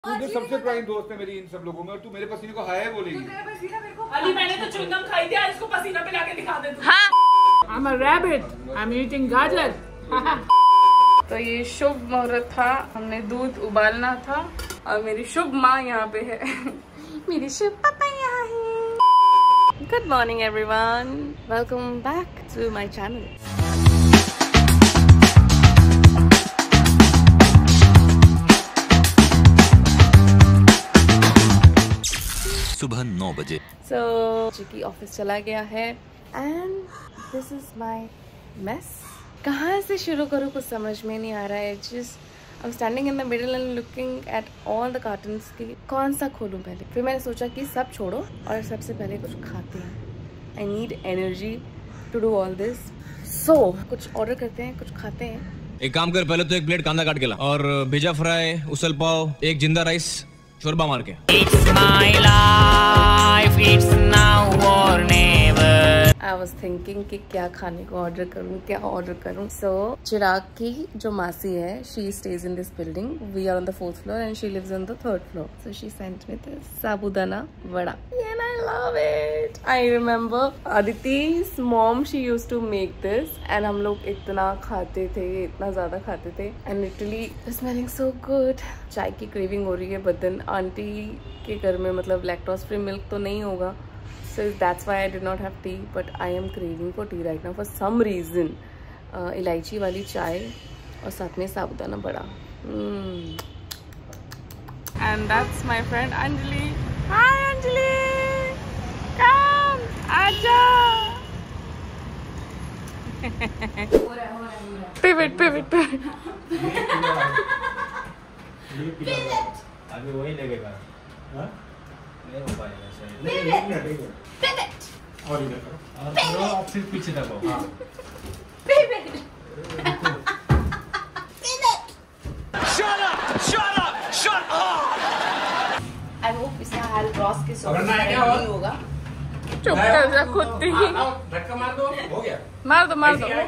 तू तो सबसे पुरानी दोस्त है मेरी इन सब लोगों में और तू मेरे पसीने को हाय बोलेगी। अली मैंने तो च्युइंगम खाई थी, इसको पसीना पिला के दिखा दे तू। हाँ। I'm a rabbit. I'm eating गाजर। तो ये शुभ मुहूर्त था, हमने दूध उबालना था और मेरी शुभ माँ यहाँ पे है। मेरी शुभ पापा यहाँ है। Good morning everyone, welcome back to my channel. सुबह 9 बजे। सो चिकी ऑफिस चला गया है and this is my mess. कहाँ से शुरू करूँ कुछ समझ में नहीं आ रहा है। Just I am standing in the middle and looking at all the cartons की कौन सा खोलूँ पहले। फिर मैंने सोचा कि सब छोड़ो और सबसे पहले कुछ खाते हैं। I need energy to do all this. So कुछ ऑर्डर करते हैं, कुछ खाते हैं। एक काम कर, पहले तो एक प्लेट कांदा काट के ला और भेजा फ्राई, उसल पाव, एक जिंदा राइस, शोरबा मार के। It's my life, it's now or never. I was thinking कि क्या खाने को ऑर्डर करूँ, क्या ऑर्डर करूँ। So चिराग की जो मासी है, she stays in this building. We are on the 4th floor and she lives on the 3rd floor. So she sent me this sabudana vada and I love it. I remember Aditi's mom, she used to make this and हम लोग इतना खाते थे, इतना ज्यादा खाते थे and literally smelling so good. चाय की क्रेविंग हो रही है, but then आंटी के घर में मतलब लैक्टोज फ्री मिल्क तो नहीं होगा. So that's why I did not have tea, but I am craving for tea right now for some reason. इलायची वाली चाय और साथ में साबुदाना बड़ा. And that's my friend Anjali. Hi Anjali, come, आजा. Pivot. अभी वही लगेगा। हाँ? नहीं हो पाएगा शायद। नहीं। और इधर करो। और थोड़ा आप सिर्फ पीछे दबाओ। हाँ। Shut up! I hope इसका हाल रॉस के साथ नहीं होगा. चुप कर जा खुद ही. धक्का मार दो। हो गया। मार दो.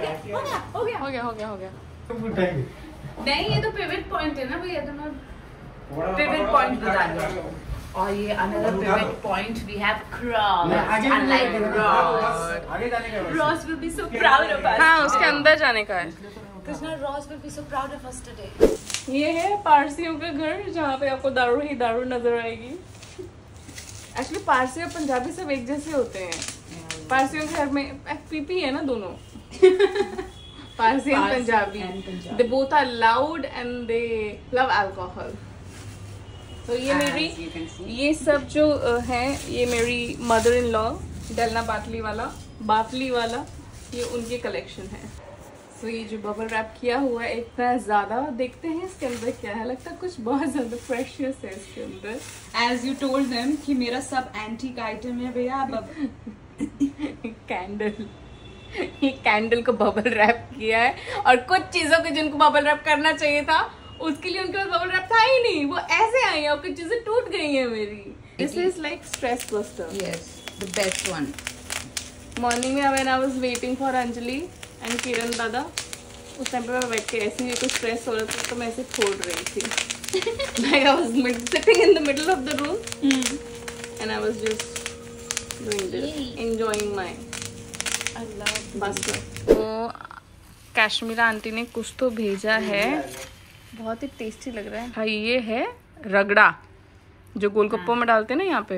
हो गया. नहीं, ये तो पिवट पॉइंट है ना भैया, तुम्हें पिवट पॉइंट बता दो। और ये another pivot point we have crossed, unlike Ross. आगे जाने का। Ross will be so proud of us. हाँ, उसके अंदर जाने का है. Krishna, Ross will be so proud of us today. ये है पारसियों का घर जहाँ पे आपको दारू ही दारू नजर आएगी. एक्चुअली पारसी और पंजाबी सब एक जैसे होते हैं. पारसियों के घर में पीपी है ना दोनों. Parsi and Punjabi, they both are loud and they love alcohol. तो ये सब जो है, ये मेरी मदर इन लॉ डलना बाटली वाला ये उनके कलेक्शन है. तो ये जो बबल रैप किया हुआ है इतना ज्यादा, देखते हैं इसके अंदर क्या है. लगता है कुछ बहुत ज्यादा प्रेशियस है इसके अंदर. As you told them कि मेरा सब एंटीक आइटम है भैया. कैंडल, ये कैंडल को बबल रैप किया है और कुछ चीजों को जिनको बबल रैप करना चाहिए था उसके लिए उनके पास बबल रैप था ही नहीं. वो ऐसे आई है और कुछ चीजें टूट गई हैं मेरी. This is like stress buster. Yes, the best one. Morning में when I was waiting for Anjali and Kiran दादा, उस टाइम पे मैं बैठ के ऐसे ही कुछ स्ट्रेस हो रहा था तो मैं ऐसे फोड़ रही थी. Like I was sitting in the middle of the room and I was just doing this, enjoying my bustard. तो काश्मीरा आंटी ने कुछ तो भेजा है, बहुत ही टेस्टी लग रहा है. हाँ, ये है रगड़ा जो गोलगप्पों में डालते हैं ना यहाँ पे.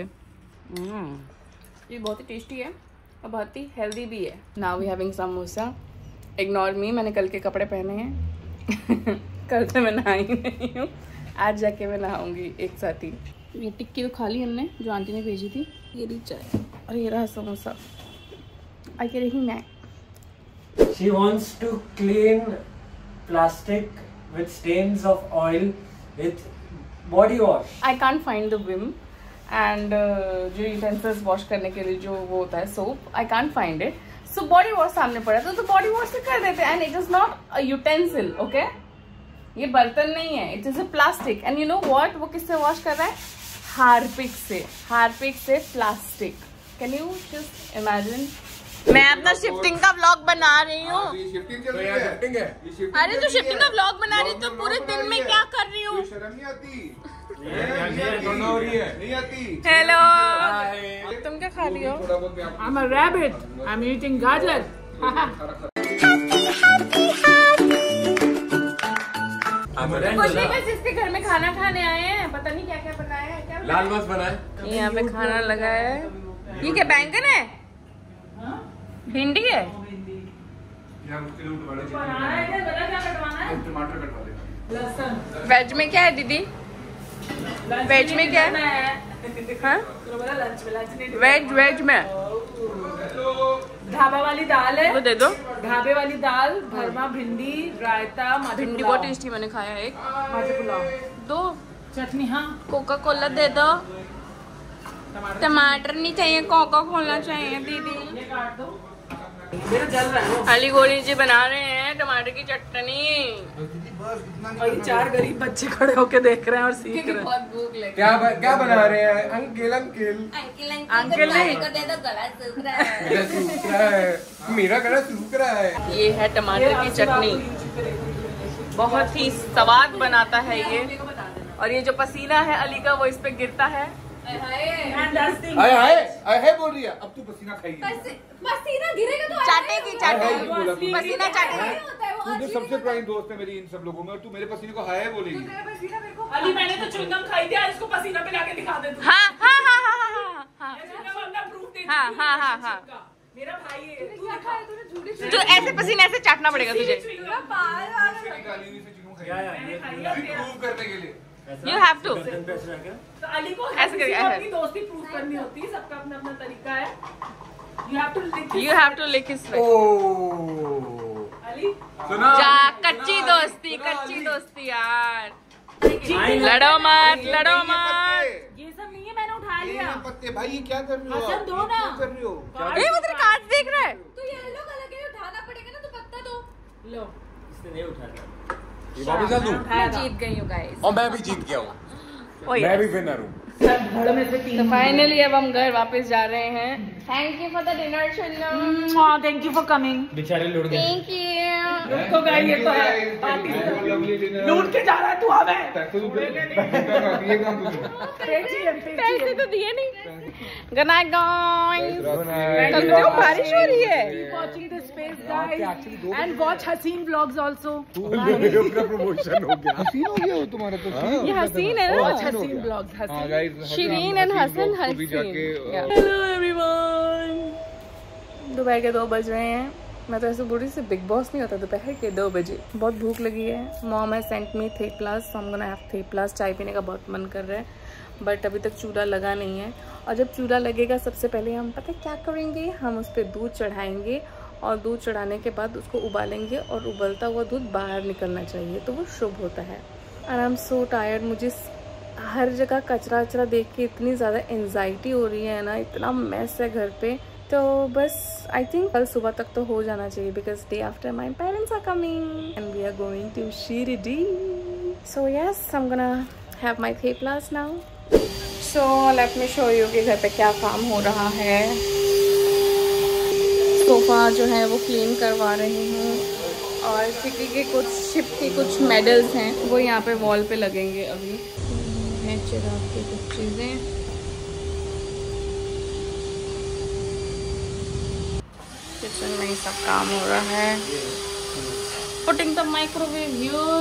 ये बहुत ही टेस्टी है और बहुत ही हेल्दी भी है. Now we having samosa. Ignore me, मैंने कल के कपड़े पहने हैं. कल से मैं नहाई नहीं हूँ, आज जाके मैं नहाऊंगी एक साथ ही. ये टिक्की तो खा ली हमने जो आंटी ने भेजी थी. ये रही चाय और ये रहा समोसा. आगे रही मैं. She wants to clean plastic with stains of oil with body wash. I can't find the Vim and जो utensils वॉश करने के लिए जो वो होता है soap, I can't find it. So body wash सामने पड़ा तो body wash से कर देते. And it is not a utensil, okay? ये बर्तन नहीं है, it is a plastic. And you know what? वो किससे वॉश कर रहा है? हार्पिक से plastic. Can you just imagine? मैं अपना शिफ्टिंग का व्लॉग बना रही हूँ. अरे तो शिफ्टिंग का व्लॉग बना रही हूँ तो पूरे दिन में क्या कर रही हूँ? शर्म नहीं आती. नहीं आती। हेलो, तुम क्या खा रही हो? I'm a rabbit. I'm eating गाजर। कुछ नहीं, बस इसके घर में खाना खाने आए हैं। पता नहीं क्या क्या बनाया है। क्या लाल मांस बना है। यहाँ पे खाना लगा है। ये क्या बैंगन है? भिंडी है? टमाटर कटवा दे। वेज में क्या है दीदी? वेज में क्या है? हाँ? वेज में ढाबा वाली दाल है, वो दे दो। ढाबे वाली दाल, भरमा, भिंडी, रायता, भिंडी बहुत टेस्टी मैंने खाया। एक मटर पुलाव, दो चटनी। हाँ, कोका कोला दे दो। टमाटर नहीं चाहिए, कोका कोला चाहिए दीदी। मेरा जल रहा है। अली गोली जी बना रहे हैं टमाटर की चटनी। और ये 4 गरीब बच्चे खड़े होके देख रहे हैं और सीख रहे हैं। बहुत भूख लगी। क्या बना रहे हैं? अंकल अंकल नहीं, मेरा गला सूख रहा है। ये है टमाटर की चटनी। बहुत ही स्वाद बनाता है ये। और ये जो पसीना है अली का वो इस पे गिरता है। आए बोल रही है। अब तू पसीना खाएगी। पसीना गिरेगा तो चाटेगी पसीना चाटेगी। तू सबसे पुरानी दोस्त है मेरी इन सब लोगों में, और तू मेरे पसीने को हाय बोलेगी। अली मैंने तो च्युइंगम खाई थी, इसको पसीना पिला के दिखा दे तू। हाँ। मेरा भाई है। जो ऐसे पसीने ऐसे चाटना पड़ेगा तुझे। प्रूव करने के लिए You have to. तो अली को ऐसे करके अपनी दोस्ती प्रूव करनी होती है, सबका अपना अपना तरीका है। You have to lick his You have to lick his leg. Ali सुना? जा कच्ची दोस्ती यार। लड़ो मत। ये सब नहीं है, मैंने उठा लिया। पत्ते भाई ये क्या कर रही हो? हसन दो ना। कर रही हो? ये वो तेरे कार्ड देख रहा है। तो ये येलो कलर के उठाना पड़ेगा ना, तो पत्ता दो। लो, इसने नहीं उठा लिया। वापस आ दूं? मैं जीत गई हूँ गाइस। और मैं भी जीत गया हूँ। मैं भी विनर हूँ। घर में से 3। तो फाइनली अब हम घर वापस जा रहे हैं। Thank you for the dinner Channu. Thank you for coming. बेचारे लुट गए। Thank you. तो गाइस ये तो है पार्टी लूट के जा रहा है तू हमें। पैसे तो दिए नहीं। Good night guys. कल तो बारिश हो रही है। Watching the space guys and watch Haseen vlogs also. Promotion हो गया। हसीन हो गया तुम्हारा तो। ये हसीन है ना। Watch Haseen vlogs. Haseen. Shireen and Hasan Haseen. Hello everyone. दोपहर के 2 बज रहे हैं। मैं तो ऐसे बुरी से बिग बॉस नहीं होता। दोपहर के 2 बजे बहुत भूख लगी है। Mom has sent me theplas, so I am gonna have theplas. चाय पीने का बहुत मन कर रहा है, बट अभी तक चूड़ा लगा नहीं है। और जब चूड़ा लगेगा सबसे पहले हम पता है क्या करेंगे, हम उस पर दूध चढ़ाएंगे और दूध चढ़ाने के बाद उसको उबालेंगे और उबलता हुआ दूध बाहर निकलना चाहिए, तो वो शुभ होता है। And I am so tired. मुझे हर जगह कचरा वचरा देख के इतनी ज़्यादा एंजाइटी हो रही है ना, इतना मैस है घर पे। तो बस आई थिंक कल सुबह तक तो हो जाना चाहिए, because day after my parents are coming and we are going to Shirdi. So yes, I am gonna have my theplas now. So let me show you कि घर पे क्या काम हो रहा है। सोफा जो है वो क्लीन करवा रही हूँ और सिटी के कुछ शिप के कुछ मेडल्स हैं वो यहाँ पे वॉल पे लगेंगे। अभी है चिराग की कुछ चीज़ें। किचन में ही सब काम हो रहा है। Putting the microwave here.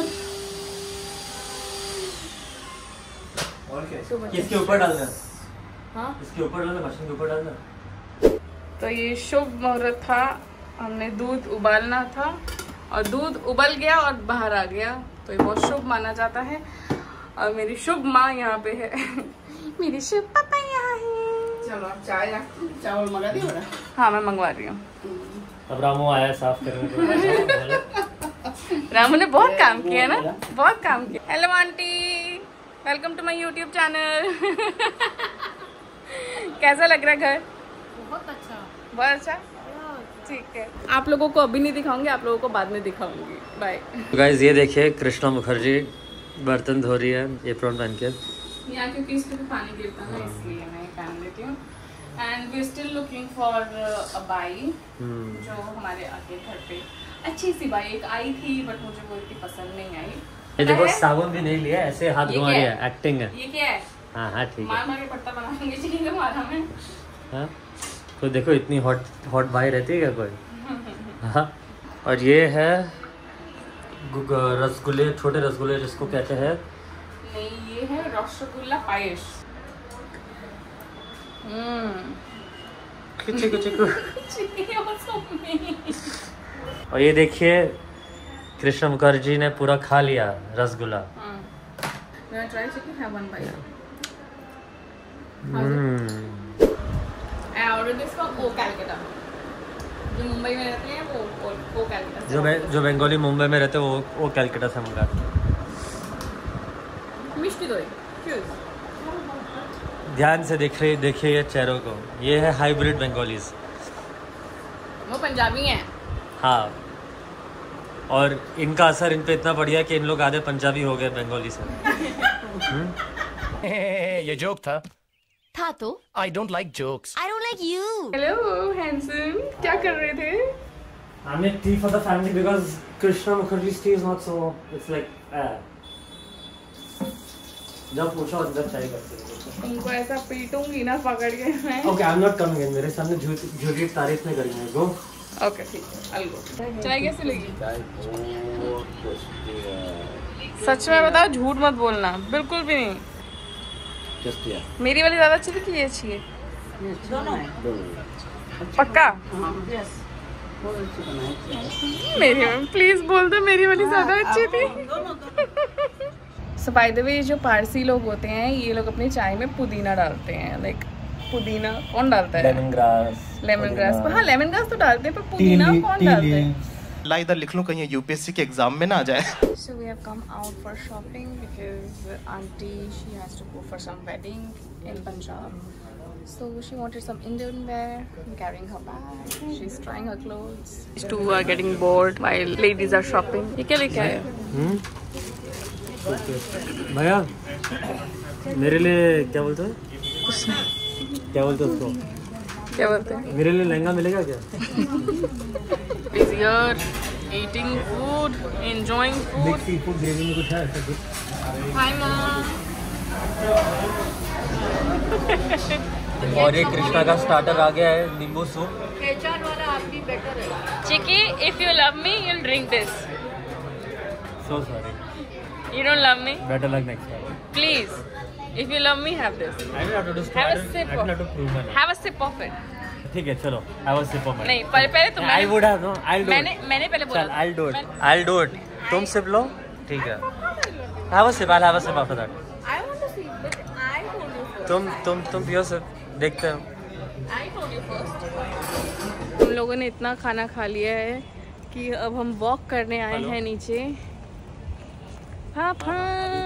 किसके ऊपर डालना? हाँ, इसके ऊपर डालना, मशीन के ऊपर डालना। तो ये शुभ मुहूर्त था। हमने दूध उबालना था और दूध उबल गया और बाहर आ गया, तो ये बहुत शुभ माना जाता है। और मेरी शुभ माँ यहाँ पे है। मेरी शुभ पापा यहाँ है। चलो आप चावल मंगा दियो ना। हाँ मैं मंगवा रही हूँ। अब रामू आया साफ करने को। रामू ने बहुत काम किया ना, बहुत काम किया। Hello aunty, welcome to my YouTube channel. कैसा लग रहा है घर? बहुत अच्छा। बहुत अच्छा, ठीक है। आप लोगों को अभी नहीं दिखाऊंगी, आप लोगों को बाद में दिखाऊंगी। बाय। तो गाइस ये देखिए कृष्णा मुखर्जी बर्तन धो रही है एप्रॉन पहन के। यहाँ क्योंकि इस पे भी पानी गिरता है इसलिए मैं पहन लेती हूँ। And we still looking for a बाई जो हमारे आगे घर पे अच्छी सी बाई एक आई थी, बट मुझे वो इतनी पसंद नहीं आई। ये देखो साबुन भी नहीं लिया, ऐसे हाथ घुमा रही है, एक्टिंग है। ये क्या है? हाँ हाँ ठीक है। मार के पट्टा बनाऊंगी चिकन का मारा मैं। हाँ तो देखो इतनी हॉट भाई रहती है क्या कोई? हाँ और ये है रसगुल्ले, छोटे रसगुल्ले जिसको कहते हैं। नहीं ये है रसगुल्ला पायस। और ये देखिए कृष्ण मुखर्जी ने पूरा खा लिया रसगुल्ला। जो मुंबई में रहते हैं वो कैलकाटा। जो बंगाली मुंबई में रहते हैं वो कैलकाटा से मंगाते हैं। मिष्टी दोई ध्यान से देखिए ये चेहरों को, ये है हाइब्रिड बंगालीज। वो पंजाबी हैं। हाँ और इनका असर इन पे इतना बढ़िया कि इन लोग आधे पंजाबी हो गए बंगाली से। ये जोक था तो I don't like jokes. I don't like you. Hello handsome, क्या कर रहे थे? I made tea for the family because Krishna Mukherjee's tea is not so, it's like जब पूछो जब चाय करते हैं। उनको ऐसा पीटूंगी ना पकड़ के मैं। Okay, I'm not coming in. मेरे सामने झूठी तारीफ नहीं करेंगे। Go. ओके ठीक है, I'll go. चाय कैसे लगी? सच में बताओ, झूठ मत बोलना, बिल्कुल भी नहीं। मेरी वाली ज्यादा अच्छी थी कि ये अच्छी है? पक्का? मेरी प्लीज बोल दो मेरी वाली ज्यादा अच्छी थी। सो बाय द वे जो पारसी लोग होते हैं ये लोग अपनी चाय में पुदीना डालते हैं। लाइक पुदीना कौन डालता है? Lemon grass. हाँ लेमन ग्रास तो डालते हैं पर पुदीना कौन डालते हैं? ला इधर लिख लूं कहीं यूपीएससी के एग्जाम में ना आ जाए। So we have come out for shopping because auntie she has to go for some wedding in Punjab. So she wanted some Indian wear. I'm carrying her bag. She's trying her clothes. These two are getting bored while ladies are shopping. ये क्या लेके आए? भैया मेरे लिए क्या बोलते हैं? क्या बोलते हैं उसको? क्या बोलते हैं? मेरे लिए लहंगा मिलेगा क्या? Is here eating food, enjoying food. Seafood gravy में कुछ है ऐसा कुछ? Hi mom. और ये कृष्णा का स्टार्टर आ गया है, नींबू soup. Chicky, if you love me, you'll drink this. So sorry. You don't love me? Better luck next time. Please, if you love me, have this. I will have to do. Have a sip. I will have to prove my love. Have a sip of it. ठीक है चलो, have a sip of mine. नहीं पहले तुम। I would have no. I'll do it. मैंने पहले बोला। चल, I'll do it. I'll do it. तुम सिप लो, ठीक है। Have a sip. I'll have a sip after that. I want to see, but I told you first. तुम पियो सिप, देखते हैं। I told you first. हम लोगों ने इतना खाना खा लिया है कि अब हम वॉक करने आए हैं नीचे। पापा